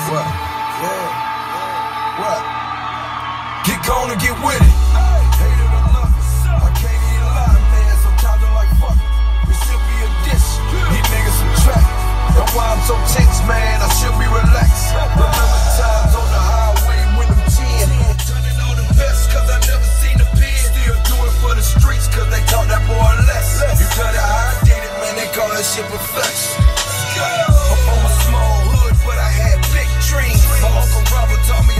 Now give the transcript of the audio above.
What? Yeah. What? Get gone and get with it. Hate it or love it, I can't even lie, man. Sometimes I'm like, fuck it. It should be a dish. These niggas some track. That's why I'm so tense, man. I should be relaxed. Remember times on the highway when I'm 10. Turning on the best, cause I never seen the pen. Still do it for the streets, cause they taught that boy less. You tell that how I did it, man. They call that shit perfection. I'm from a small hood, but I had big dreams. My Uncle Robert taught me